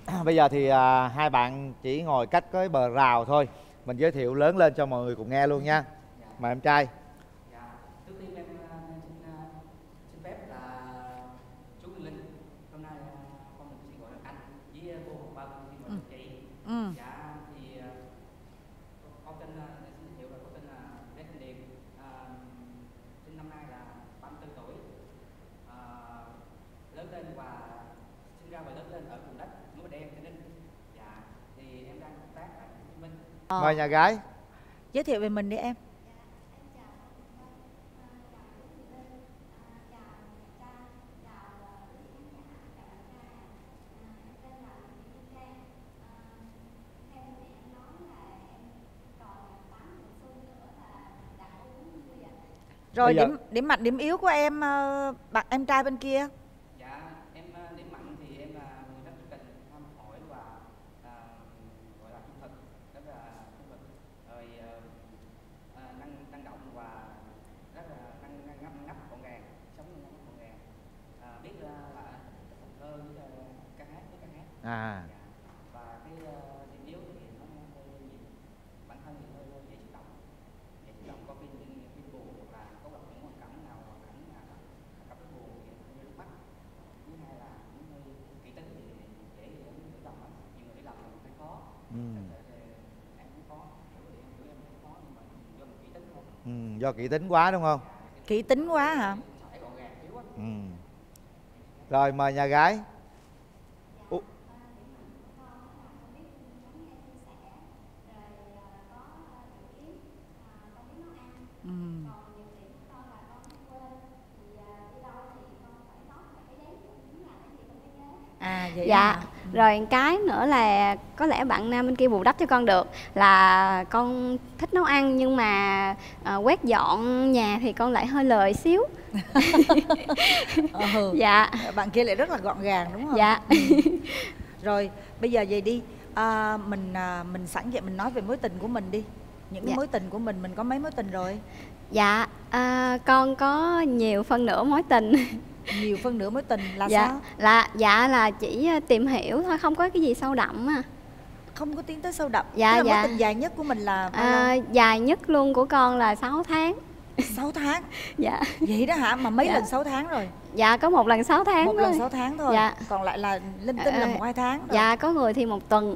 Bây giờ thì hai bạn chỉ ngồi cách cái bờ rào thôi. Mình giới thiệu lớn lên cho mọi người cùng nghe luôn nha. Mời em trai. Dạ, trước tiên em xin phép là chú Quyền Linh. Hôm nay con mình xin gọi là anh với cô Hồng Vân xin gọi là chị. Dạ thì con tên để xin giới thiệu là con tên là Lê Thanh Điền. Sinh năm nay là 34 tuổi. Lớn lên và sinh ra và lớn lên ở vùng đất Núi Bà Đen, Tây Ninh. Dạ, thì em đang công tác tại Hồ Chí Minh. Mời nhà gái. Giới thiệu về mình đi em. Rồi điểm mạnh điểm yếu của em, bạn em trai bên kia. Dạ em điểm mạnh thì em là người rất nhiệt tình, ham hỏi và gọi là trung thực, rất là trung thực, rồi năng động và rất là ngăn nắp gọn gàng, sống ngăn nắp gọn gàng, biết là thơ với ca hát với ca hát. Dạ. Và cái điểm yếu thì nó hơi nhiều, bản thân thì hơi dễ xúc động, có phim buồn hoặc là có gặp những hoàn cảnh nào gặp cái buồn thì hơi nước mắt. Thứ hai là cũng hơi kỹ tính thì dễ dẫn đến hiểu lầm lắm, nhiều người hiểu lầm là thấy khó. Em cũng khó, hiểu em cũng khó, nhưng mà do mình kỹ tính thôi. Do kỹ tính quá đúng không? Kỹ tính quá hả? Gọn gàng thiếu á. Rồi mời nhà gái. Vậy dạ. Rồi cái nữa là có lẽ bạn nam bên kia bù đắp cho con được là con thích nấu ăn, nhưng mà quét dọn nhà thì con lại hơi lười xíu. Dạ. Bạn kia lại rất là gọn gàng đúng không? Dạ. Rồi bây giờ vậy đi, mình sẵn vậy mình nói về mối tình của mình đi. Những cái mối tình của mình có mấy mối tình rồi? Dạ, con có nhiều phân nửa mối tình. Nhiều phân nửa mối tình là dạ, sao? Là chỉ tìm hiểu thôi, không có cái gì sâu đậm à. Không có tiến tới sâu đậm. Dạ. Mối tình dài nhất của mình là dài nhất luôn của con là 6 tháng. 6 tháng? Dạ. Vậy đó hả? Mà mấy lần 6 tháng rồi? Dạ, có một lần 6 tháng. Một lần 6 tháng thôi. Dạ. Còn lại là linh tinh là 1-2 tháng rồi. Dạ, có người thì 1 tuần.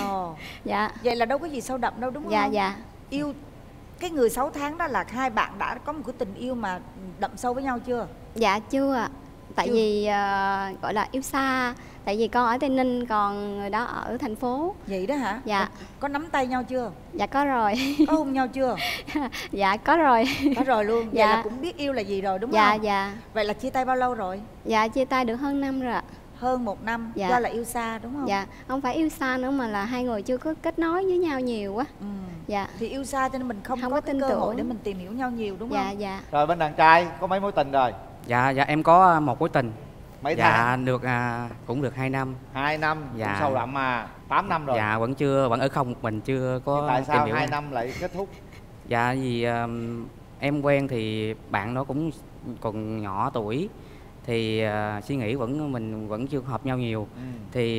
Dạ. Vậy là đâu có gì sâu đậm đâu đúng không? Dạ. Yêu cái người 6 tháng đó là hai bạn đã có một cái tình yêu mà đậm sâu với nhau chưa? Dạ chưa ạ. Tại vì gọi là yêu xa. Tại vì con ở Tây Ninh, còn người đó ở thành phố. Vậy đó hả? Dạ. Có nắm tay nhau chưa? Dạ có rồi. Có hôn nhau chưa? Dạ có rồi. Có rồi luôn. Vậy là cũng biết yêu là gì rồi đúng không? Dạ. Vậy là chia tay bao lâu rồi? Dạ chia tay được hơn 5 rồi ạ. Hơn 1 năm. Dạ. Do là yêu xa đúng không? Dạ, không phải yêu xa nữa mà là hai người chưa có kết nối với nhau nhiều quá. Dạ. Thì yêu xa cho nên mình không có cái cơ hội để mình tìm hiểu nhau nhiều đúng không? Dạ. Rồi bên đàn trai có mấy mối tình rồi? Dạ em có một mối tình. Mấy tháng? Được cũng được 2 năm. 2 năm, dạ. Cũng sâu đậm mà. 8 năm rồi. Dạ vẫn ở không một mình, chưa có. Tại sao tìm hiểu 2 năm lại kết thúc? Dạ vì em quen thì bạn nó cũng còn nhỏ tuổi, thì suy nghĩ mình vẫn chưa hợp nhau nhiều. Thì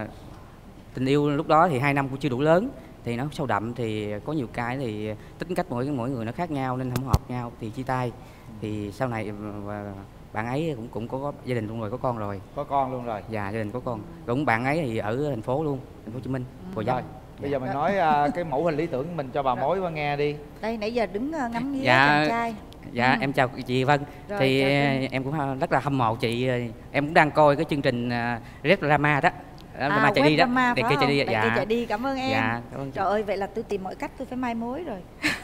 tình yêu lúc đó thì 2 năm cũng chưa đủ lớn, thì nó sâu đậm, thì có nhiều cái thì tính cách mỗi người nó khác nhau nên không hợp nhau thì chia tay. Thì sau này bạn ấy cũng có gia đình luôn rồi, có con rồi. Có con luôn rồi? Dạ, gia đình có con. Cũng bạn ấy thì ở thành phố luôn, thành phố Hồ Chí Minh. Rồi bây giờ mình nói cái mẫu hình lý tưởng của mình cho bà mối qua nghe đi. Đây nãy giờ đứng ngắm nghía chàng trai. Dạ em chào chị Vân. Rồi, thì em cũng rất là hâm mộ chị. Em cũng đang coi cái chương trình Red Drama đó. Drama chạy đi đó. Để kia chạy đi. Dạ. Chạy đi, cảm ơn em. Dạ, cảm ơn chị. Trời ơi, vậy là tôi tìm mọi cách tôi phải mai mối rồi.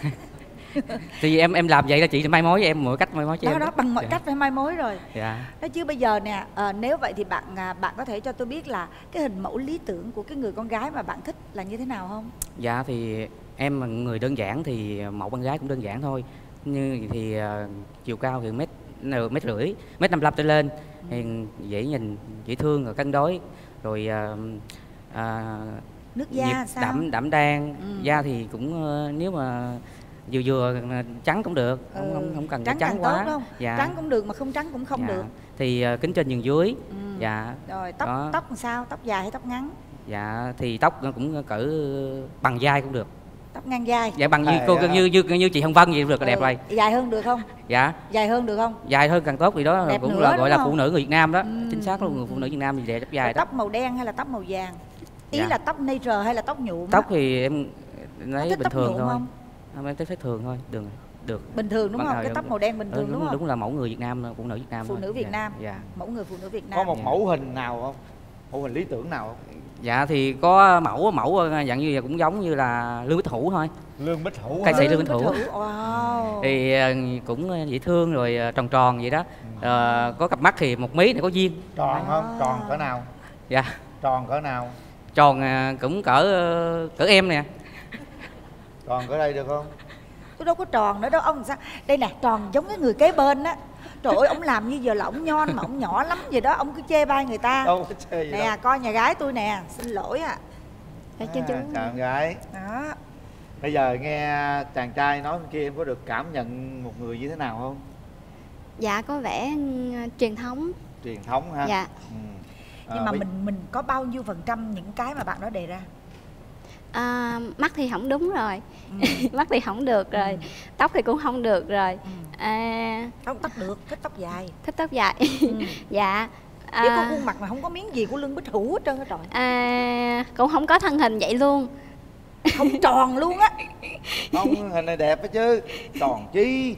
Thì em làm vậy là chị mai mối với em, mọi cách mai mối cho em. Đó bằng mọi cách phải mai mối rồi. Dạ. Đó chứ bây giờ nè, nếu vậy thì bạn có thể cho tôi biết là cái hình mẫu lý tưởng của cái người con gái mà bạn thích là như thế nào không? Dạ thì em là người đơn giản, thì mẫu con gái cũng đơn giản thôi. Như thì chiều cao thì mét rưỡi, mét 55 trở lên, thì dễ nhìn, dễ thương, rồi cân đối, rồi nước da sao? Đậm đan. Da thì cũng nếu mà vừa trắng cũng được, không cần trắng quá. Tốt, dạ. Trắng cũng được mà không trắng cũng không được. Thì kính trên nhường dưới. Dạ. Rồi tóc làm sao? Tóc dài hay tóc ngắn? Dạ thì tóc cũng cỡ bằng vai cũng được. Tóc ngang vai. Dạ bằng như chị Hồng Vân vậy được là đẹp rồi. Dài hơn được không? Dạ. Dài hơn được không? Dài hơn càng tốt, vì đó đẹp cũng nữa, là gọi là không? phụ nữ người Việt Nam đó. Chính xác luôn, người phụ nữ Việt Nam thì đẹp tóc dài đó. Tóc màu đen hay là tóc màu vàng? Ý Dạ. là tóc nature hay là tóc nhuộm? Tóc thì em lấy thích bình tóc thường nhuộm thôi. không? Không, em thích thường thôi, được. Bình thường đúng không? Cái tóc màu đen bình thường đúng không? Đúng là mẫu người Việt Nam, phụ nữ Việt Nam. Phụ nữ Việt Nam. Dạ. Mẫu người phụ nữ Việt Nam. Có một mẫu hình nào không? Mẫu hình lý tưởng nào không? Dạ thì có mẫu dạng như cũng giống như là Lương Bích Hữu thôi. Lương Bích Hữu. Ca sĩ Lương Bích Hữu. Wow. Thì cũng dễ thương rồi, tròn tròn vậy đó. Có cặp mắt thì một mí này có duyên. Tròn không? Tròn cỡ nào? Dạ. Tròn cỡ nào? Tròn cũng cỡ em nè. Tròn cỡ đây được không? Tôi đâu có tròn nữa đâu ông. Sao đây nè, tròn giống cái người kế bên á. Trời ơi, ông làm như giờ là ông nhon mà ông nhỏ lắm vậy đó, ông cứ chê bai người ta. Đâu có chê gì nè đâu. coi nhà gái tôi nè, xin lỗi ạ. Cho chú. Chào em gái. Đó. Bây giờ nghe chàng trai nói bên kia, em có được cảm nhận một người như thế nào không? Dạ có vẻ truyền thống. Truyền thống ha. Dạ. Nhưng mà mình có bao nhiêu phần trăm những cái mà bạn đó đề ra? Mắt thì không đúng rồi. Mắt thì không được rồi. Tóc thì cũng không được rồi. Tóc được, thích tóc dài. Thích tóc dài. Dạ. Chỉ có khuôn mặt mà không có miếng gì của Lương Bích Hữu hết trơn á trời. Cũng không có thân hình vậy luôn. Không tròn luôn á. Không, hình này đẹp đó chứ. Tròn chi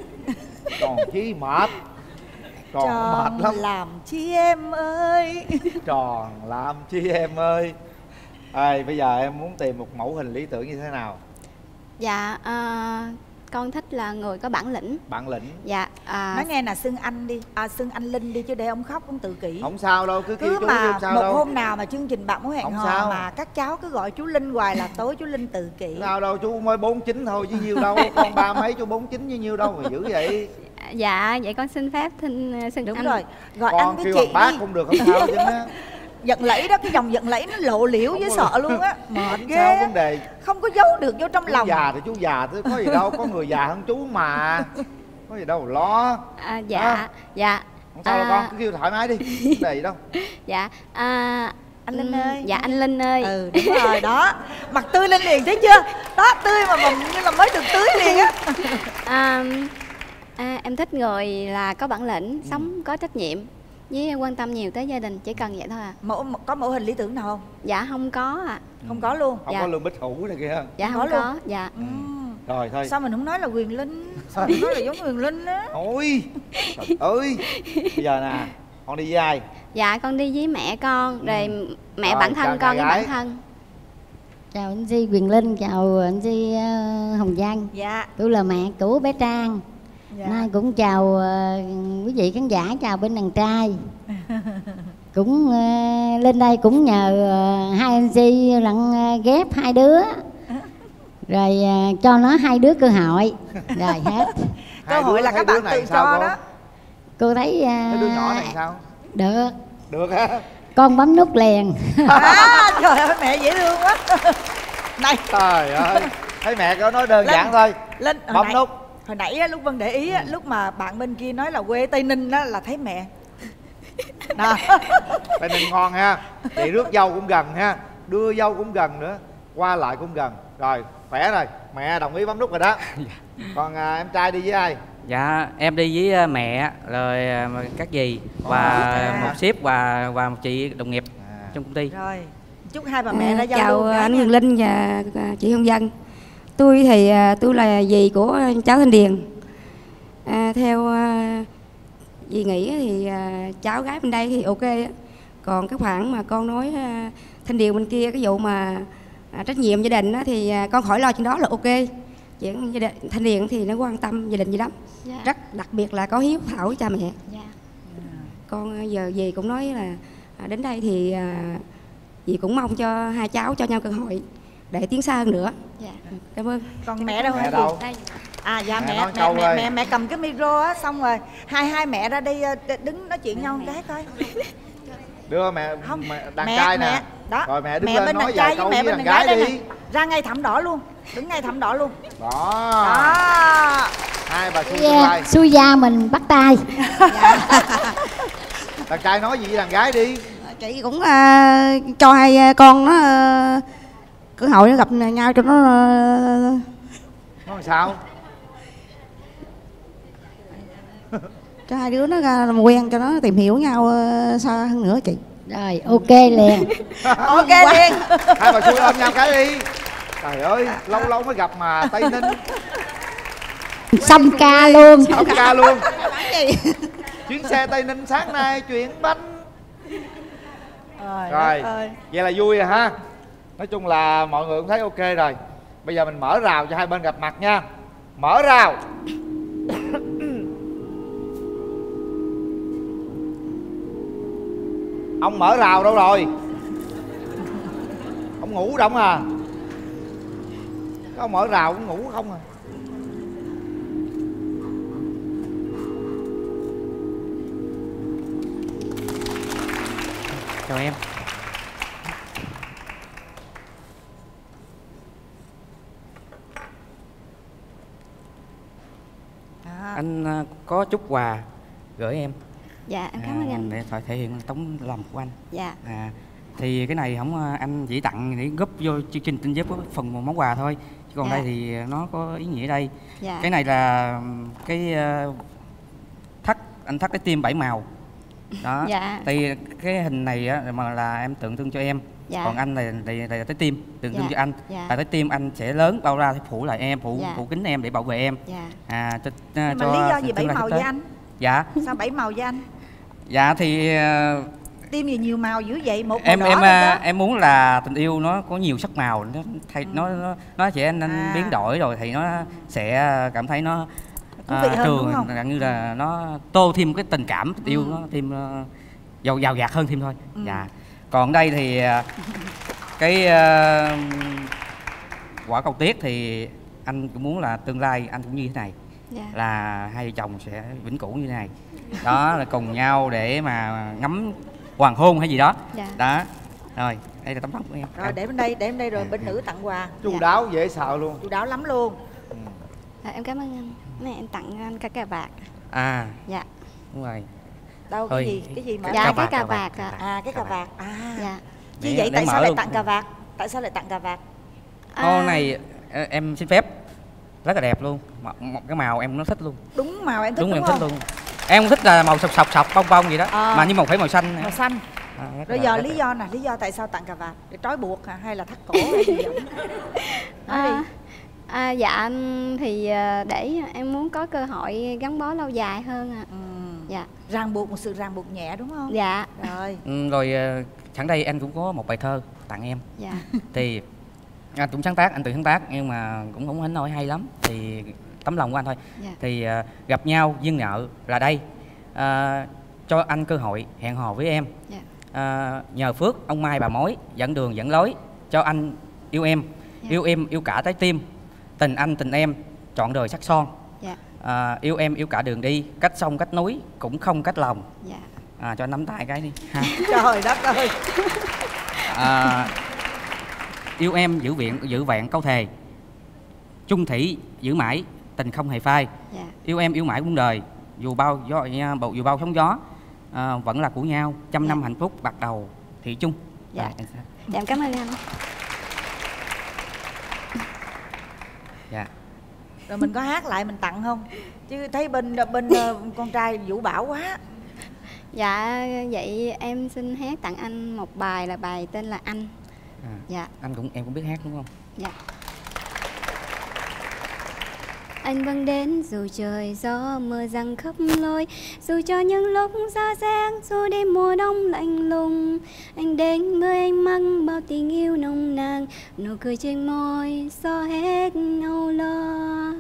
mệt. Tròn mệt lắm. Làm chi em ơi. Tròn làm chi em ơi. Bây giờ em muốn tìm một mẫu hình lý tưởng như thế nào? Dạ con thích là người có bản lĩnh. Bản lĩnh. Dạ. Nói nghe nè, xưng anh đi, xưng anh Linh đi, chứ để ông khóc ông tự kỷ. Không sao đâu, cứ kêu chú mà Linh sao một đâu. hôm nào mà chương trình bạn muốn hẹn Không hò sao. mà các cháu cứ gọi chú Linh hoài là tối chú Linh tự kỷ. Sao đâu, chú mới 49 thôi chứ nhiêu đâu. Con ba mấy chú 49 như nhiêu đâu mà dữ vậy. Dạ vậy con xin phép xưng Đúng anh. rồi, gọi Con anh với kêu chị bằng bác đi. cũng được, không sao chứ á. Giận lẫy đó, cái dòng giận lẫy nó lộ liễu với sợ luôn á. Mệt ghê. Sao vấn đề? Không có giấu được vô trong Chú lòng. già thì chú già chứ có gì đâu, có người già hơn chú mà. Có gì đâu mà lo. Dạ. Dạ. Không sao đâu con, cứ kêu thoải mái đi. Vấn đề gì đâu. Dạ. Anh Linh ơi. Dạ anh Linh ơi. Đúng rồi đó. Mặt tươi lên liền thấy chưa? Đó, tươi mà như là mới được tưới liền á. Em thích người là có bản lĩnh, sống có trách nhiệm với quan tâm nhiều tới gia đình, chỉ cần vậy thôi à. Có mẫu hình lý tưởng nào không? Dạ không có ạ. Không có luôn. Không Dạ. có Lương Bích Hữu này kia. Dạ Không không có có. luôn. Dạ. Rồi thôi. Sao mình không nói là Quyền Linh? Sao mình nói là giống Quyền Linh á? Ôi trời ơi. Bây giờ nè, con đi với ai? Dạ con đi với mẹ con, rồi mẹ Rồi, bản chào thân con nhà với gái. bản thân. Chào anh Di Quyền Linh, chào anh Di Hồng Giang. Dạ. Tôi là mẹ của bé Trang. Dạ. Nay cũng chào quý vị khán giả, chào bên đàn trai. Cũng lên đây cũng nhờ hai anh Di lặng ghép hai đứa. Rồi cho nó hai đứa cơ hội. Rồi hết. Cơ hội là các bạn tự cho đó. Cô thấy Cái đứa nhỏ này sao? được. Được hả? Con bấm nút liền. Trời ơi mẹ dễ thương quá. Này. Trời ơi. Thấy mẹ có nói đơn Linh, giản thôi. Linh, Bấm nút. Hồi nãy á, lúc Vân để ý á, lúc mà bạn bên kia nói là quê Tây Ninh á, là thấy mẹ. Nè. Tây Ninh ngon ha. Chị rước dâu cũng gần ha. Đưa dâu cũng gần nữa. Qua lại cũng gần. Rồi, khỏe rồi. Mẹ đồng ý bấm nút rồi đó. Còn em trai đi với ai? Dạ em đi với mẹ, rồi các dì và một sếp và một chị đồng nghiệp trong công ty. Rồi, chúc hai bà mẹ ra giao chào lưu anh nha. Quyền Linh và chị Hồng Vân. Tôi thì tôi là dì của cháu Thanh Điền. Theo dì nghĩ thì cháu gái bên đây thì ok á. Còn cái khoản mà con nói Thanh Điền bên kia, cái vụ mà trách nhiệm gia đình á, thì con khỏi lo chuyện đó là ok. Chuyện gia đình Thanh Điền thì nó quan tâm gia đình gì lắm. Dạ. Rất đặc biệt là có hiếu thảo với cha mẹ. Dạ. Con giờ dì cũng nói là đến đây thì dì cũng mong cho hai cháu cho nhau cơ hội để tiến xa hơn nữa. Dạ. Cảm ơn. Còn mẹ đâu hả Mẹ chị? đâu? Đây. Dạ Mẹ nói câu ơi. mẹ cầm cái micro á, xong rồi hai mẹ ra đây đứng nói chuyện nhau một cái coi. Đưa mẹ, Không, mẹ đàn mẹ, trai mẹ. nè. Đó. Rồi mẹ đứng Mẹ lên bên nói đàn vài trai câu với mẹ với bên đàn đàn gái gái đây đi. nè. Ra ngay thảm đỏ luôn. Đứng ngay thảm đỏ luôn. Đó. Đó. Hai bà xui tương lai. Xui gia mình bắt tay. Đàn trai nói gì với đàn gái đi. chị cũng cho hai con nó cơ hội nó gặp nhau cho nó Nó làm sao? cho hai đứa nó ra làm quen, cho nó tìm hiểu nhau xa hơn nữa chị. Rồi ok liền. Ok liền. Hai bà xui ôm nhau cái đi. Trời ơi, lâu lâu mới gặp mà Tây Ninh. Xong ca luôn. Xong ca luôn. Chuyến xe Tây Ninh sáng nay chuyển bánh. Rồi, vậy là vui rồi ha. Nói chung là mọi người cũng thấy ok rồi. Bây giờ mình mở rào cho hai bên gặp mặt nha. Mở rào. Ông mở rào đâu rồi? Ông ngủ đóng à? Có ông mở rào cũng ngủ không à? Chào em. Anh có chút quà gửi em. Dạ em cảm ơn anh. Để thể hiện tấm lòng của anh. Dạ. Thì cái này không anh chỉ tặng để góp vô chương trình Tinh Giấc có phần món quà thôi. Chứ còn đây thì nó có ý nghĩa đây. Cái này là cái anh thắt cái tim 7 màu. Đó. Thì cái hình này á mà là em tượng trưng cho em. Còn anh là trái tim tượng trưng cho anh. Là trái tim anh sẽ lớn bao ra thì phủ lại em, phủ kính em để bảo vệ em. Mà lý do gì 7 màu với anh? Dạ. Sao 7 màu với anh? Dạ thì tim gì nhiều màu dữ vậy? Một em muốn là tình yêu nó có nhiều sắc màu, nó sẽ biến đổi rồi thì nó sẽ cảm thấy nó thường như là nó tô thêm cái tình cảm tình yêu, nó thêm giàu dạt hơn thêm thôi. Dạ. Còn đây thì cái quả cầu tuyết thì anh cũng muốn là tương lai anh cũng như thế này. Là hai vợ chồng sẽ vĩnh cửu như thế này. Đó là cùng nhau để mà ngắm hoàng hôn hay gì đó. Đó. Rồi, đây là tấm lòng của em. Rồi để bên đây rồi bên nữ tặng quà. Chu đáo dễ sợ luôn. Chu đáo lắm luôn. Em cảm ơn anh. Này em tặng anh cái cà vạt. Dạ. Đúng rồi. Đâu cái gì mà dạ cái cà vạt cái cà vạt. Dạ. Chi vậy tại sao lại tặng cà vạt? Tại sao lại tặng cà vạt? Ô này em xin phép. Rất là đẹp luôn. Một cái màu em nó thích luôn. Đúng màu em thích đúng em thích luôn. Em thích là màu sọc bông bông gì đó. Mà nhưng mà phải màu xanh. Màu xanh. Rồi giờ lý do tại sao tặng cà vạt? Để trói buộc hay là thắt cổ hay gì vậy? Dạ thì để em muốn có cơ hội gắn bó lâu dài hơn ạ. Dạ. Một sự ràng buộc nhẹ đúng không? Dạ. Rồi. Rồi sẵn đây anh cũng có một bài thơ tặng em. Dạ. Thì anh cũng anh tự sáng tác nhưng mà cũng không hánh nói hay lắm. Thì tấm lòng của anh thôi. Thì gặp nhau duyên nợ là đây. Cho anh cơ hội hẹn hò với em. Nhờ phước ông Mai bà Mối dẫn đường dẫn lối cho anh yêu em. Yêu em yêu cả trái tim. Tình anh tình em trọn đời sắc son. Yêu em yêu cả đường đi. Cách sông cách núi cũng không cách lòng. Cho anh nắm tay cái đi ha. Trời đất ơi. Yêu em giữ vẹn câu thề. Chung thủy giữ mãi tình không hề phai. Yêu em yêu mãi muôn đời. Dù bao sóng gió vẫn là của nhau. Trăm năm hạnh phúc bạc đầu thủy chung. Em cảm ơn anh. Dạ. Rồi mình có hát lại mình tặng không? Chứ thấy bên con trai Vũ Bảo quá. Dạ vậy em xin hát tặng anh một bài là bài tên là Anh. Dạ. Em cũng biết hát đúng không? Dạ. Anh vẫn đến dù trời gió mưa giăng khắp lối, dù cho những lúc ra rét, dù đêm mùa đông lạnh lùng. Anh đến với anh mang bao tình yêu nồng nàn, nụ cười trên môi xóa hết âu lo.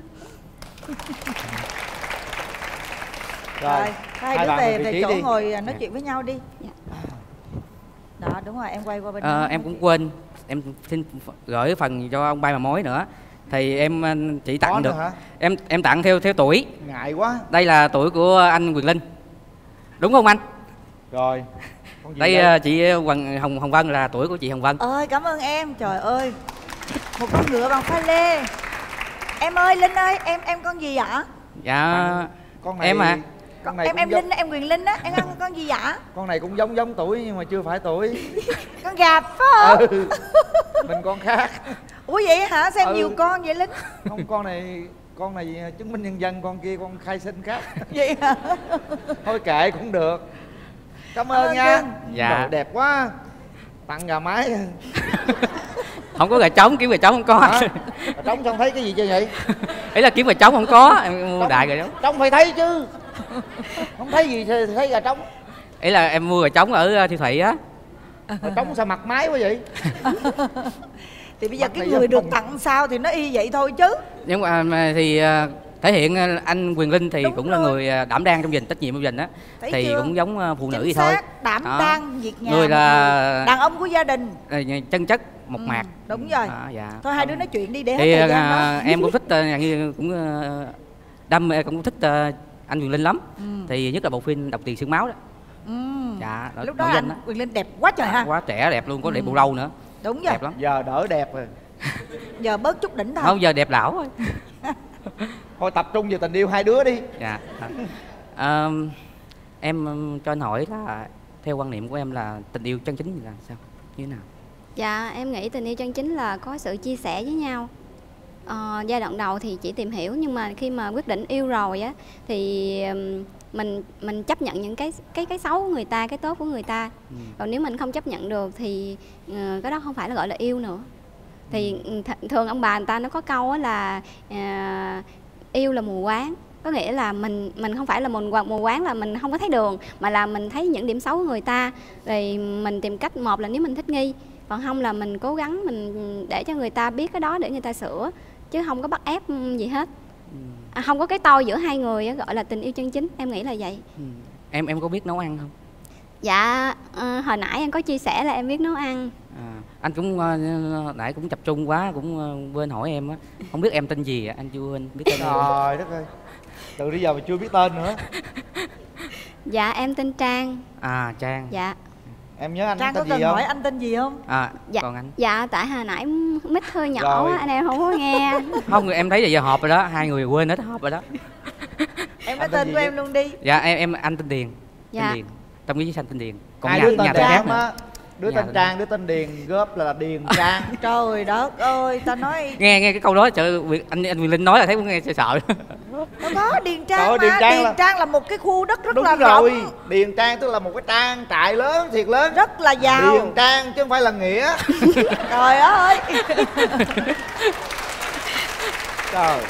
Rồi hai đứa về chỗ ngồi nói chuyện với nhau đi. Đó đúng rồi, em quay qua bên đó. Em cũng quên, em xin gửi phần cho ông Ba Bà Mối nữa. Thì em chỉ tặng được hả? Em tặng theo tuổi. Ngại quá. Đây là tuổi của anh Quyền Linh. Đúng không anh? Rồi. Đây chị Hồng Vân là tuổi của chị Hồng Vân. Ơi cảm ơn em, trời ơi. Một con ngựa bằng pha lê. Em ơi Linh ơi, em con gì ạ? Dạ con này... em à. Con này em cũng Linh á, em Quyền Linh á, em ăn con gì dạ? Con này cũng giống tuổi nhưng mà chưa phải tuổi. Con gà phải không? Ừ. Mình con khác. Ủa vậy hả? Sao em Ừ. nhiều con vậy Linh? Không, con này chứng minh nhân dân, con kia con khai sinh khác. Vậy hả? Thôi kệ cũng được. Cảm ơn nha. cưng. Dạ. Đồ đẹp quá. Tặng gà mái. Không có gà trống, kiếm gà trống không có. Hả? Trống xong thấy cái gì chưa vậy? Ý là kiếm gà trống không có, em mua đại gà trống. Trống phải thấy chứ. Không thấy gì thì thấy gà trống. Ý là em mua gà trống ở siêu thị á. Gà trống sao mặt máy quá vậy? Thì bây giờ Mặt cái này người giống được không? tặng sao thì nó y vậy thôi chứ. Nhưng mà thì thể hiện anh Quyền Linh thì Đúng cũng là rồi. người đảm đang trong gia đình, trách nhiệm trong gia đình á. Thấy Thì chưa? cũng giống phụ nữ Chính vậy thôi. xác, đảm Đó. đang việc nhà. Người một là người đàn ông của gia đình. chân chất mộc mạc. Đúng rồi. Dạ. Thôi hai đứa nói chuyện đi để hết Thì thời gian đó. em cũng thích như cũng đam mê, cũng thích anh Quyền Linh lắm. Thì nhất là bộ phim Độc Tiền Xương Máu đó. Dạ, Lúc đó nổi danh anh đó. Quyền Linh đẹp quá trời ha. Quá trẻ đẹp luôn, có để bộ râu nữa. Đúng rồi. Đẹp lắm. Giờ đỡ đẹp rồi. Giờ bớt chút đỉnh thôi. Không, giờ đẹp lão thôi. Thôi tập trung vào tình yêu hai đứa đi. Dạ. Em cho anh hỏi là theo quan niệm của em là tình yêu chân chính là sao, như thế nào? Dạ, em nghĩ tình yêu chân chính là có sự chia sẻ với nhau. Giai đoạn đầu thì chỉ tìm hiểu, nhưng mà khi mà quyết định yêu rồi á thì mình chấp nhận những cái xấu của người ta, cái tốt của người ta. Còn nếu mình không chấp nhận được thì cái đó không phải là gọi là yêu nữa. Thì thường ông bà người ta nó có câu á là yêu là mù quáng. Có nghĩa là mình không phải là mù quáng là mình không có thấy đường, mà là mình thấy những điểm xấu của người ta, rồi mình tìm cách, một là nếu mình thích nghi, còn không là mình cố gắng mình để cho người ta biết cái đó để người ta sửa, chứ không có bắt ép gì hết. Không có cái tôi giữa hai người á, gọi là tình yêu chân chính, em nghĩ là vậy. Em có biết nấu ăn không? Dạ, hồi nãy em có chia sẻ là em biết nấu ăn. Anh cũng nãy cũng tập trung quá, cũng quên hỏi em á. Không biết em tên gì ạ? Anh chưa quên biết tên em. Trời đất ơi, từ bây giờ mà chưa biết tên nữa. Dạ, em tên Trang. Trang. Dạ. Em nhớ anh Trang có tên cần gì không? hỏi anh tên gì không? Dạ. Còn anh? Dạ, tại hồi nãy mic hơi nhỏ Rồi. quá, anh em không có nghe. Không, em thấy là giờ họp rồi đó, hai người quên hết họp rồi đó. Em nói Anh tên tên gì của vậy? em luôn đi. Dạ anh tên Điền. Dạ. Tên Điền. Trong cái xanh tên Điền. Còn Hai nhà đứa tên nhà tên khác Trang nữa. á. Đứa Nhà tên tên Trang, đứa tên Điền, góp là Điền Trang. Trời đất ơi, ta nói Nghe cái câu đó trời, anh Quyền Linh nói là thấy cũng nghe sợ sợ. nó có Điền Trang Trời ơi, mà. Điền Trang Điền là- Trang là một cái khu đất rất Đúng là rồi, rộng, Điền Trang tức là một cái trang trại lớn, thiệt lớn. rất là giàu. Điền Trang chứ không phải là Nghĩa. Trời ơi. Trời.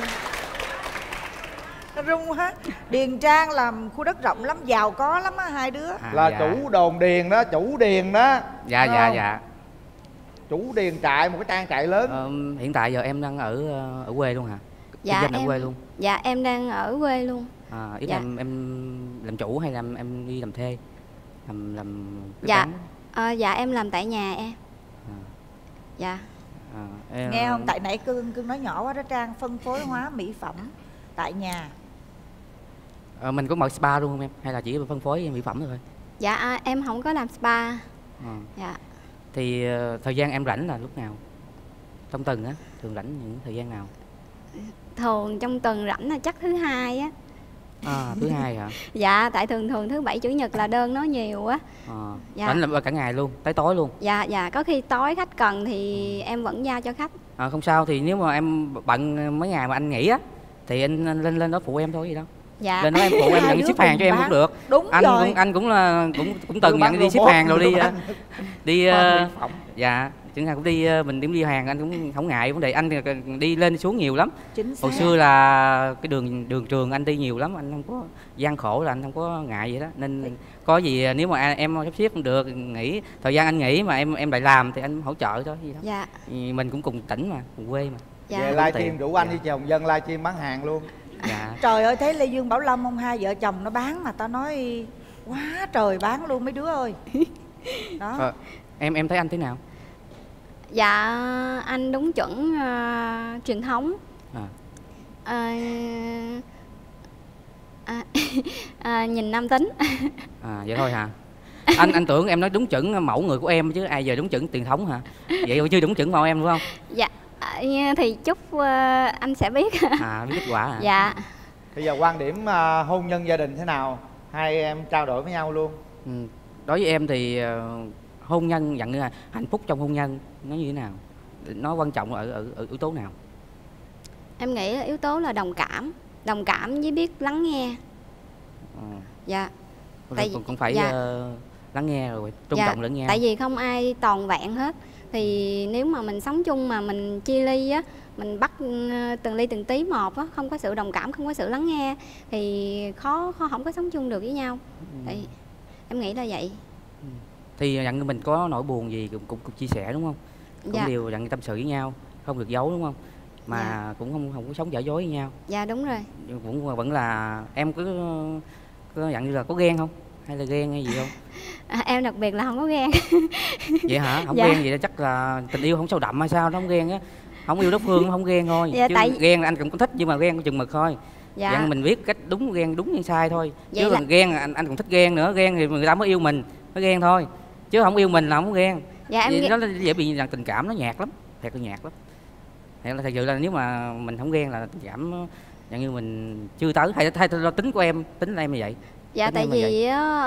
Nó rung ha. Điền Trang làm khu đất rộng lắm, giàu có lắm á hai đứa. Là dạ. chủ đồn điền đó, chủ điền đó. Dạ Đúng dạ không? dạ. Chủ điền trại, một cái trang trại lớn. Hiện tại giờ em đang ở quê luôn hả? Dạ, Kinh doanh em ở quê luôn. Dạ, em đang ở quê luôn. Ý Dạ. là em làm chủ hay là em đi làm thuê? Làm kế Dạ. toán? Dạ, em làm tại nhà em. À. Dạ. Nghe không? Tại nãy cưng nói nhỏ quá đó Trang. Phân phối hóa mỹ phẩm tại nhà. Mình có mở spa luôn không em? Hay là chỉ phân phối mỹ phẩm thôi? Dạ, em không có làm spa. Dạ. Thì thời gian em rảnh là lúc nào? Trong tuần á, thường rảnh những thời gian nào? Thường trong tuần rảnh là chắc thứ hai á. Thứ hai hả? Dạ, tại thường thứ bảy chủ nhật là đơn nó nhiều á. Dạ. Rảnh là cả ngày luôn, tới tối luôn? Dạ, có khi tối khách cần thì em vẫn giao cho khách. Không sao, thì nếu mà em bận mấy ngày mà anh nghỉ á thì anh lên đó phụ em thôi, gì đâu. Dạ. Lên đó em phụ em Hai nhận đứa ship hàng cùng cho em bán. cũng được. Đúng Anh rồi. anh cũng là cũng từng nhận đi ship hàng rồi đi dạ, chẳng hạn cũng đi mình đi hàng anh cũng không ngại vấn đề, anh đi lên xuống nhiều lắm. Chính xác. Hồi xưa là cái đường trường anh đi nhiều lắm, anh không có gian khổ, là anh không có ngại vậy đó, nên có gì nếu mà em sắp xếp không được, nghỉ thời gian anh nghỉ mà em lại làm thì anh hỗ trợ thôi, gì đó. Dạ. Vì mình cũng cùng tỉnh mà, cùng quê mà. Dạ. Về livestream rủ anh đi chồng dân livestream bán hàng luôn. Dạ. Trời ơi, thấy Lê Dương Bảo Lâm không, hai vợ chồng nó bán mà tao nói quá trời bán luôn mấy đứa ơi. Đó. Em thấy anh thế nào? Dạ, anh đúng chuẩn truyền thống. Nhìn nam tính. Vậy thôi hả? Anh tưởng em nói đúng chuẩn mẫu người của em chứ ai giờ đúng chuẩn truyền thống hả? Vậy chưa đúng chuẩn mẫu em đúng không? Dạ, thì chúc anh sẽ biết. Biết kết quả hả? Dạ. Bây giờ quan điểm hôn nhân gia đình thế nào? Hai em trao đổi với nhau luôn. Đối với em thì hôn nhân dạng như là hạnh phúc trong hôn nhân nó như thế nào? Nó quan trọng ở yếu tố nào? Em nghĩ là yếu tố là đồng cảm với biết lắng nghe. Dạ. Tại cũng phải lắng nghe rồi tôn trọng lẫn nhau. Tại vì không ai toàn vẹn hết. Thì nếu mà mình sống chung mà mình chia ly á, mình bắt từng ly từng tí một á, không có sự đồng cảm, không có sự lắng nghe thì không có sống chung được với nhau. Thì em nghĩ là vậy. Thì dặn mình có nỗi buồn gì cũng chia sẻ đúng không? Cũng đều dặn tâm sự với nhau, không được giấu đúng không? Mà cũng không có sống giả dối với nhau. Dạ đúng rồi. Cũng vẫn là em cứ dặn như là có ghen không? Hay là ghen hay gì không? Em đặc biệt là không có ghen. Vậy hả? Không ghen vậy chắc là tình yêu không sâu đậm hay sao? Nó không ghen á. Không yêu đối phương không ghen thôi. Chứ ghen anh cũng có thích nhưng mà ghen có chừng mực thôi. Ghen mình biết cách đúng ghen đúng hay sai thôi. Vậy chứ còn ghen anh cũng thích ghen nữa. Ghen thì người ta mới yêu mình, mới ghen thôi. Chứ không yêu mình là không ghen. Nó dễ bị rằng tình cảm nó nhạt lắm. Thiệt là nhạt lắm. Thật sự là nếu mà mình không ghen là tình cảm dạng như mình chưa tới. Hay tính của em, tính là em như vậy. Dạ tại vì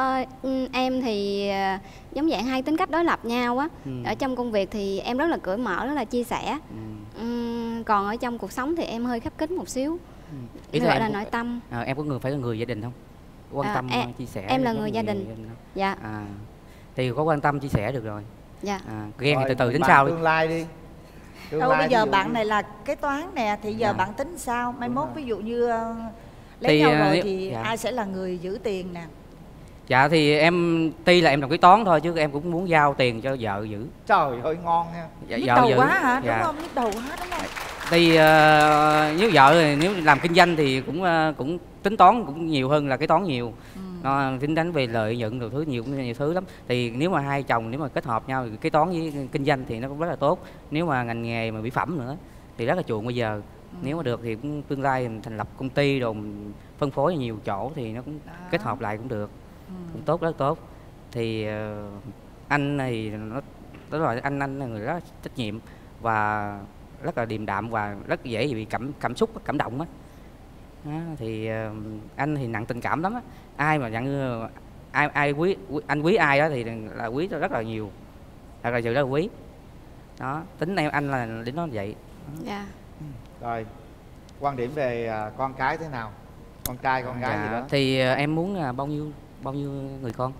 em thì giống dạng hai tính cách đối lập nhau á. Ở trong công việc thì em rất là cởi mở, rất là chia sẻ. Còn ở trong cuộc sống thì em hơi khép kín một xíu. Gọi là nội tâm. Em có phải là người gia đình không? Quan tâm chia sẻ. Em là người gia đình. Dạ. Thì có quan tâm chia sẻ được rồi. Dạ. Ghen thì từ từ đến sau đi. Tương lai đi. Bây giờ bạn này là kế toán nè, thì giờ bạn tính sao? Mai mốt ví dụ như lấy nhau rồi thì ai sẽ là người giữ tiền nè? Dạ thì em tuy là em làm kế toán thôi chứ em cũng muốn giao tiền cho vợ giữ. Trời ơi ngon ha. Nhức đầu quá hả? Đúng không? Nhức đầu quá đúng không? Tuy nếu vợ thì nếu làm kinh doanh thì cũng tính toán cũng nhiều hơn là kế toán nhiều. Tính đánh về lợi nhuận nhiều thứ nhiều thứ lắm. Thì nếu mà hai chồng nếu mà kết hợp nhau thì kế toán với kinh doanh thì nó cũng rất là tốt. Nếu mà ngành nghề mà mỹ phẩm nữa thì rất là chuộng bây giờ. Nếu mà được thì cũng tương lai mình thành lập công ty rồi phân phối nhiều chỗ thì nó cũng kết hợp lại cũng được. Cũng tốt, rất tốt. Thì anh thì nó tức là anh là người rất trách nhiệm và rất là điềm đạm và rất dễ bị cảm xúc cảm động á. Thì anh thì nặng tình cảm lắm á. Ai mà dạng như ai quý anh quý ai đó thì là quý rất là nhiều, thật là sự rất là quý đó. Tính em anh là đến nó vậy. Dạ. Rồi quan điểm về con cái thế nào? Con trai con gái gì đó? Thì em muốn là bao nhiêu người con?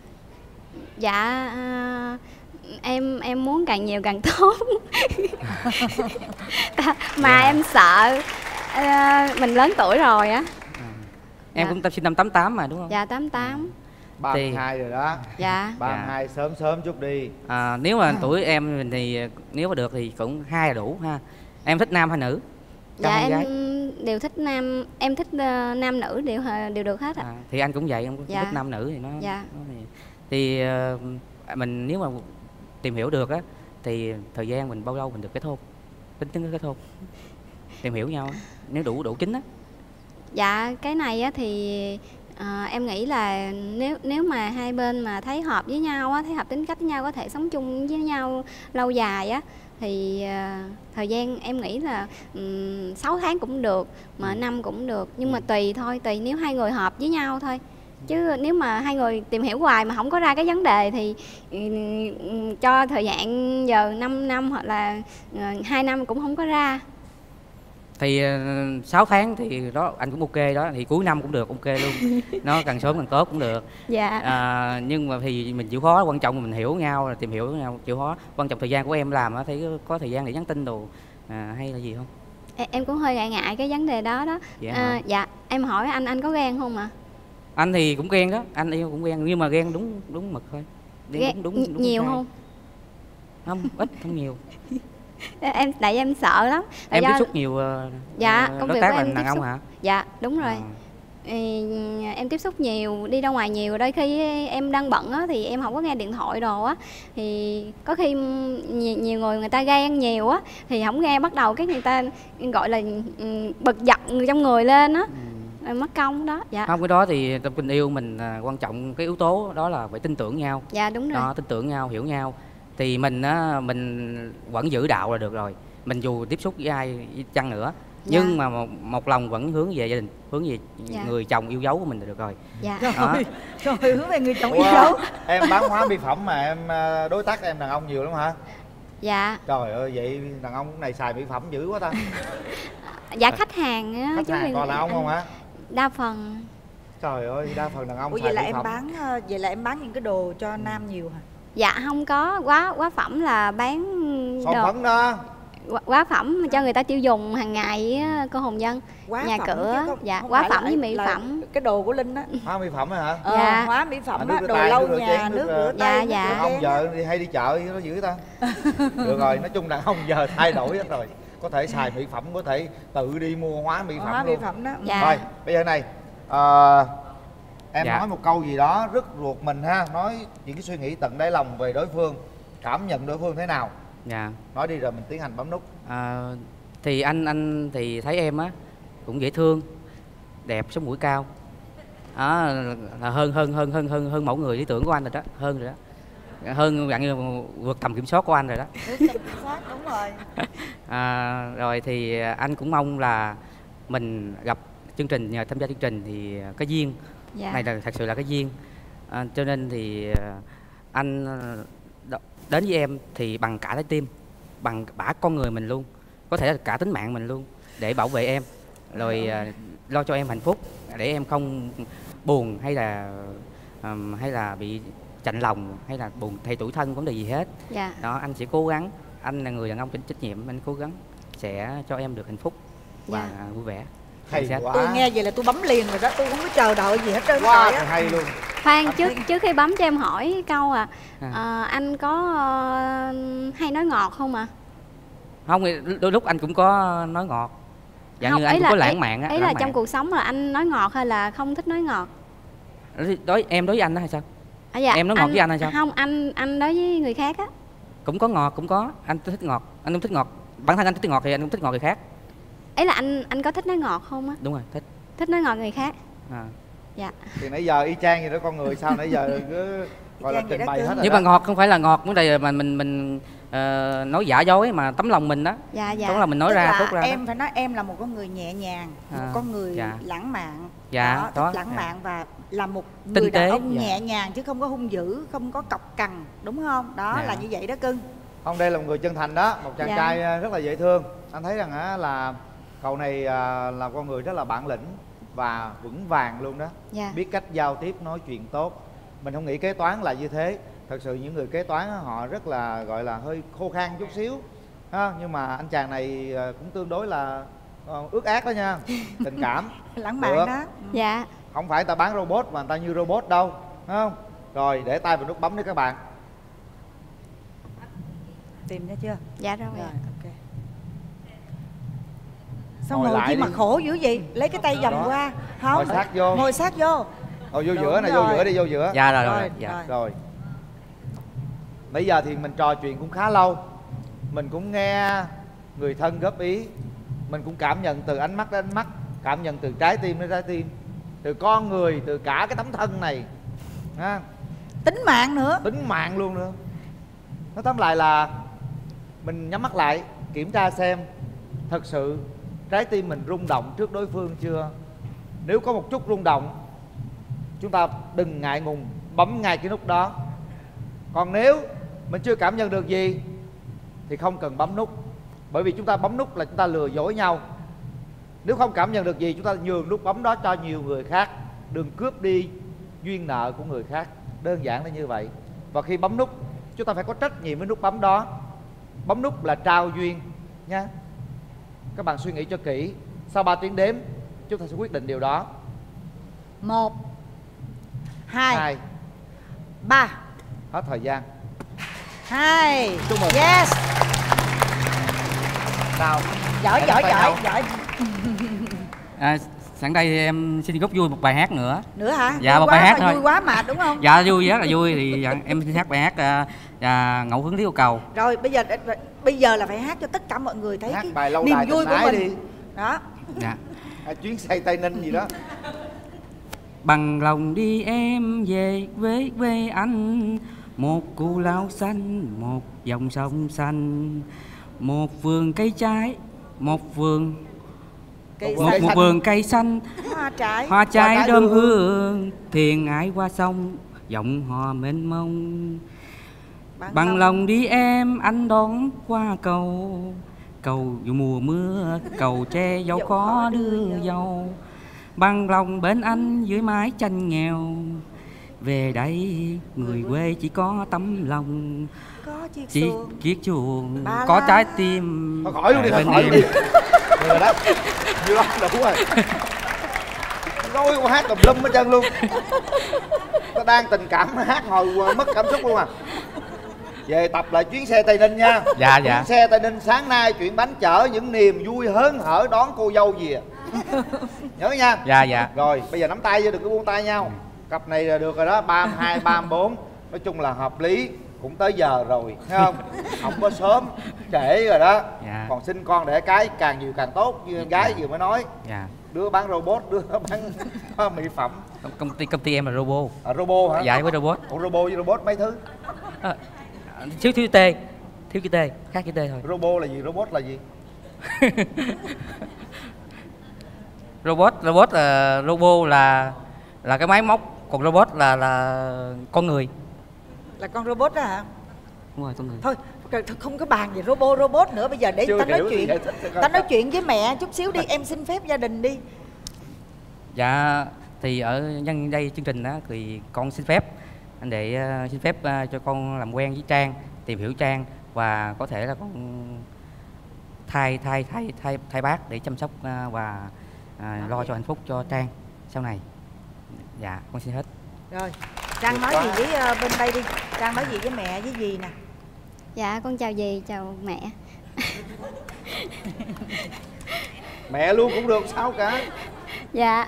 Dạ em muốn càng nhiều càng tốt. Mà em sợ mình lớn tuổi rồi á. Em cũng sinh năm 88 mà đúng không? Dạ 88. 32 rồi đó. Dạ. 32 sớm chút đi. Nếu mà tuổi em thì nếu mà được thì cũng 2 là đủ ha. Em thích nam hay nữ? Dạ em đều thích nam, em thích nam nữ đều được hết ạ. Thì anh cũng vậy, em cũng thích nam nữ thì nó. Thì mình nếu mà tìm hiểu được á thì thời gian mình bao lâu mình được kết hôn? Tính kết hôn. Tìm hiểu nhau nếu đủ chín á. Dạ cái này á thì em nghĩ là nếu mà hai bên mà thấy hợp với nhau á, thấy hợp tính cách với nhau, có thể sống chung với nhau lâu dài á thì thời gian em nghĩ là 6 tháng cũng được, mà năm cũng được, nhưng mà tùy thôi, tùy nếu hai người hợp với nhau thôi. Chứ nếu mà hai người tìm hiểu hoài mà không có ra cái vấn đề thì cho thời gian giờ 5 năm hoặc là 2 năm cũng không có ra. Thì 6 tháng thì đó anh cũng ok đó, thì cuối năm cũng được, ok luôn. Nó càng sớm càng tốt cũng được. Dạ. Nhưng mà thì mình chịu khó, quan trọng là mình hiểu nhau, là tìm hiểu nhau, chịu khó. Quan trọng thời gian của em làm á, thấy có thời gian để nhắn tin đồ hay là gì không? Em cũng hơi ngại cái vấn đề đó đó. Dạ, em hỏi anh có ghen không ạ? Anh thì cũng ghen đó, anh yêu cũng ghen, nhưng mà ghen đúng mực thôi. Ghen đúng nhiều không? Không, ít, không nhiều. Tại em sợ lắm. Em tiếp xúc nhiều công đối việc tác của là em đàn ông hả? Dạ đúng rồi. Em tiếp xúc nhiều, đi ra ngoài nhiều, đôi khi em đang bận á thì em không có nghe điện thoại đồ á, thì có khi nhiều người ta ghen nhiều á thì không nghe, bắt đầu cái người ta gọi là bực dọc trong người lên á, mất công đó. Dạ. Không, cái đó thì trong tình yêu mình quan trọng cái yếu tố đó là phải tin tưởng nhau. Dạ đúng rồi. Tin tưởng nhau, hiểu nhau thì mình vẫn giữ đạo là được rồi. Mình dù tiếp xúc với ai chăng nữa Nhưng mà một lòng vẫn hướng về gia đình, hướng về Dạ. người chồng yêu dấu của mình là được rồi. Dạ. Rồi hướng về người chồng Ủa, yêu dấu. em bán hóa mỹ phẩm mà em đối tác em đàn ông nhiều lắm hả? Dạ. Trời ơi, vậy đàn ông này xài mỹ phẩm dữ quá ta. Dạ khách hàng á. Khách hàng còn đàn ông không hả? Đa phần. Trời ơi, đa phần đàn ông Ủa, xài vậy là mỹ em phẩm. vậy là em bán những cái đồ cho nam nhiều hả? Dạ không có, hóa phẩm là bán Son đồ phấn đó. hóa phẩm cho người ta tiêu dùng hàng ngày á, cô Hồng Vân. Hóa Nhà phẩm cửa, chứ dạ, không hóa phải phẩm là- với mỹ là phẩm. cái đồ của Linh á. Hóa mỹ phẩm hả? Dạ. Hóa mỹ phẩm nước á, rửa đồ tay, lau nước rửa nhà, chén, nước nước rửa Dạ, tay. dạ. Đàn ông giờ đi hay đi chợ nó dữ ta. Được rồi, nói chung đàn ông giờ thay đổi hết rồi. Có thể xài mỹ phẩm, có thể tự đi mua hóa mỹ phẩm Hóa mỹ luôn. phẩm đó. Dạ. Rồi, bây giờ này em Dạ. nói một câu gì đó rất ruột mình ha, nói những cái suy nghĩ tận đáy lòng về đối phương, cảm nhận đối phương thế nào, Dạ. nói đi rồi mình tiến hành bấm nút. Thì anh thì thấy em á cũng dễ thương, đẹp, sống mũi cao. Đó là hơn mẫu người lý tưởng của anh rồi đó, hơn rồi đó. Hơn dạng như vượt tầm kiểm soát của anh rồi đó. Đúng rồi. Rồi thì anh cũng mong là mình gặp chương trình, nhờ tham gia chương trình thì cái duyên Dạ. này là thật sự là cái duyên. Cho nên thì anh đến với em thì bằng cả trái tim, bằng cả con người mình luôn, có thể là cả tính mạng mình luôn, để bảo vệ em, rồi lo cho em hạnh phúc, để em không buồn hay là bị chạnh lòng hay là buồn thay tủi thân vấn đề gì hết. Dạ. Đó, anh sẽ cố gắng, anh là người đàn ông trách nhiệm, anh cố gắng sẽ cho em được hạnh phúc và Dạ. vui vẻ. Hay Anh sẽ- quá. Tôi nghe vậy là tôi bấm liền rồi đó, tôi không có chờ đợi gì hết trơn Quá trời á. hay luôn. Khoan, trước khi bấm cho em hỏi câu À. anh có hay nói ngọt không ạ? Không, đôi lúc anh cũng có nói ngọt, dạng Không, như anh ý cũng là- có lãng mạn á. Ý là trong cuộc sống là anh nói ngọt hay là không thích nói ngọt? Em đối với anh đó hay sao? Dạ, Em nói ngọt với anh hay sao? Không, anh đối với người khác á. Cũng có ngọt, cũng có. Anh thích ngọt, anh không thích ngọt. Bản thân anh thích ngọt thì anh không thích ngọt người khác. Ý là anh có thích nói ngọt không á? Đúng rồi, thích. Thích nói ngọt người khác. À. Dạ. Thì nãy giờ y chang gì đó, con người sao nãy giờ cứ gọi là chang vậy trình đó bày cưng. hết rồi Nhưng đó. mà ngọt không phải là ngọt, vấn đề mà mình nói giả dối, mà tấm lòng mình đó. Dạ, dạ. Tấm lòng mình nói Tức ra, là thốt ra đó. em phải nói em là một con người nhẹ nhàng, một con người dạ. lãng mạn. Dạ, đó, đó, thích lãng dạ. mạn và là một Tinh người đàn tế, ông dạ. nhẹ nhàng chứ không có hung dữ, không có cọc cằn, đúng không? Đó Dạ. là như vậy đó cưng. Không, đây là một người chân thành đó, một chàng Dạ. trai rất là dễ thương. Anh thấy rằng á là cậu này là con người rất là bản lĩnh và vững vàng luôn đó. Dạ. Biết cách giao tiếp, nói chuyện tốt. Mình không nghĩ kế toán là như thế. Thật sự những người kế toán á, họ rất là gọi là hơi khô khan chút xíu ha. Nhưng mà anh chàng này cũng tương đối là ước ác đó nha. Tình cảm Lãng mạn được. đó. Dạ. Không phải ta bán robot mà người ta như robot đâu, phải không? Rồi để tay vào nút bấm đi các bạn. Tìm ra chưa? Dạ rồi. Rồi, ok. Sao Ngồi ngồi lại chi mà đi. khổ dữ vậy? Lấy cái tay vòng Đó. qua. Không. Ngồi sát vô. Ngồi sát vô. Vô Đúng giữa này, rồi. vô giữa đi, vô giữa. Dạ rồi, Rồi, rồi, dạ. rồi. Rồi. Bây giờ thì mình trò chuyện cũng khá lâu. Mình cũng nghe người thân góp ý. Mình cũng cảm nhận từ ánh mắt đến ánh mắt, cảm nhận từ trái tim đến trái tim, từ con người, từ cả cái tấm thân này ha. Tính mạng nữa. Tính mạng luôn nữa. Nói tóm lại là mình nhắm mắt lại, kiểm tra xem thật sự trái tim mình rung động trước đối phương chưa. Nếu có một chút rung động, chúng ta đừng ngại ngùng bấm ngay cái nút đó. Còn nếu mình chưa cảm nhận được gì thì không cần bấm nút. Bởi vì chúng ta bấm nút là chúng ta lừa dối nhau. Nếu không cảm nhận được gì, chúng ta nhường nút bấm đó cho nhiều người khác. Đừng cướp đi duyên nợ của người khác. Đơn giản là như vậy. Và khi bấm nút, chúng ta phải có trách nhiệm với nút bấm đó. Bấm nút là trao duyên nha. Các bạn suy nghĩ cho kỹ. Sau 3 tiếng đếm, chúng ta sẽ quyết định điều đó. 1 2 2. 3. Hết thời gian. 2. Chúc mừng. Yes. Sao? Giỏi Hãy giỏi bắt tay giỏi nhau. giỏi. Sẵn đây thì em xin góp vui một bài hát nữa. Nữa hả? Dạ, Vui một quá bài hát mà thôi. vui quá mà đúng không? Dạ vui, rất là vui. Thì em xin hát bài hát Ngẫu Hứng Lý Yêu Cầu. Rồi bây giờ là phải hát cho tất cả mọi người thấy Hát cái bài lâu niềm đài vui tình của ái mình. đi. Đó. Dạ. Chuyến xây Tây Ninh gì đó. Bằng lòng đi em về với quê anh, một cù lao xanh, một dòng sông xanh, một vườn cây trái, một vườn một vườn cây xanh, hoa trái đơm hương, thuyền ái qua sông, giọng hò mênh mông. Bằng lòng đi em, anh đón qua cầu, cầu dù mùa mưa, cầu tre dẫu khó đưa dâu. Bằng lòng bên anh dưới mái tranh nghèo, về đây người quê chỉ có tấm lòng, chỉ chiếc chuồng có trái tim. Thôi khỏi luôn đi, thôi khỏi luôn đi. Rồi đó, như đó đủ rồi. Nói qua hát tùm lum hết trơn luôn. Nó đang tình cảm nó hát hồi mất cảm xúc luôn à. Về tập lại chuyến xe Tây Ninh nha. Dạ. Chuyến xe Tây Ninh sáng nay chuyển bánh chở những niềm vui hớn hở đón cô dâu về. Nhớ nha. Dạ. Rồi bây giờ nắm tay vô, đừng có buông tay nhau. Cặp này là được rồi đó, 32, 34. Nói chung là hợp lý. Cũng tới giờ rồi, thấy không? Không có sớm, trễ rồi đó. Dạ. Còn sinh con đẻ cái càng nhiều càng tốt, như con gái vừa mới nói. Dạ. Đứa bán robot, đứa bán mỹ phẩm. Công ty em là robot. Robot hả? Dạ, với robot. Ủa robot với robot mấy thứ? Thiếu chữ T, khác chữ T thôi. Robot là gì? Robot là gì? Robot là cái máy móc, còn robot là con người. Là con robot đó hả? Đúng rồi, con người. Thôi không có bàn về robot nữa, bây giờ để ta nói chuyện. Ta nói chuyện với mẹ chút xíu đi, em xin phép gia đình đi. Dạ, thì ở nhân đây chương trình đó thì con xin phép anh để xin phép cho con làm quen với Trang, tìm hiểu Trang và có thể là con thay bác để chăm sóc và lo cho hạnh phúc cho Trang sau này. Dạ, con xin hết. Rồi, Trang nói gì với bên đây đi. Trang nói gì với mẹ với dì nè. Dạ, con chào dì, chào mẹ. Mẹ luôn cũng được, sao cả. Dạ,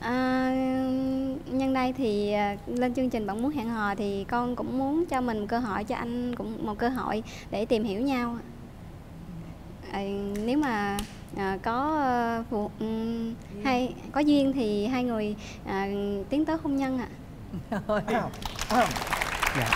nhân đây thì lên chương trình Bạn Muốn Hẹn Hò thì con cũng muốn cho mình cơ hội, cho anh cũng một cơ hội để tìm hiểu nhau. Nếu mà có hay có duyên thì hai người tiến tới hôn nhân ạ. Dạ.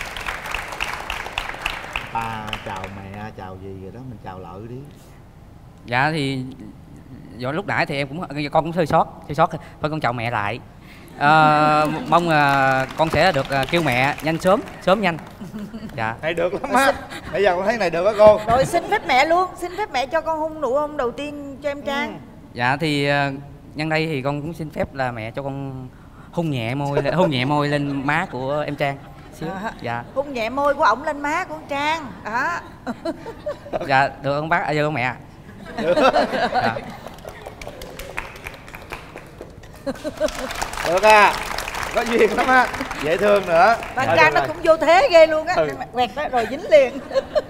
Ba chào mẹ, chào gì rồi đó, mình chào lợi đi. Dạ thì do lúc nãy thì em con cũng hơi sót, thôi con chào mẹ lại. Mong con sẽ được kêu mẹ nhanh sớm nhanh. Dạ. Này được lắm á. Bây giờ con thấy này được á cô. Rồi xin phép mẹ luôn, xin phép mẹ cho con hôn nụ hôn đầu tiên cho em Trang. Dạ thì nhân đây thì con cũng xin phép là mẹ cho con hôn nhẹ môi lên má của em Trang xíu. Dạ. Hôn nhẹ môi của ổng lên má của con Trang. Đó. Dạ, được không bác? Được không mẹ? Được. Dạ. Được à, có duyên lắm á, dễ thương nữa. Con Trang nó cũng vô thế ghê luôn á. Quẹt đó rồi dính liền.